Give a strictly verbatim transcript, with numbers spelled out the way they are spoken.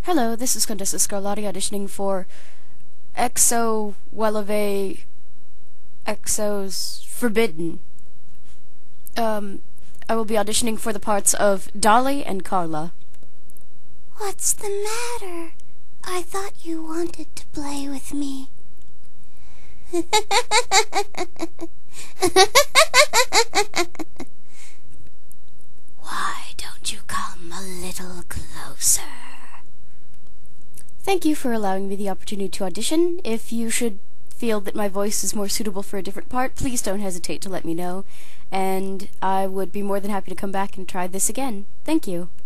Hello, this is Contessa Scarlatti auditioning for Exo Wellave Exo's Forbidden. Um, I will be auditioning for the parts of Dollie and Carla. What's the matter? I thought you wanted to play with me. Why don't you come a little closer? Thank you for allowing me the opportunity to audition. If you should feel that my voice is more suitable for a different part, please don't hesitate to let me know, and I would be more than happy to come back and try this again. Thank you.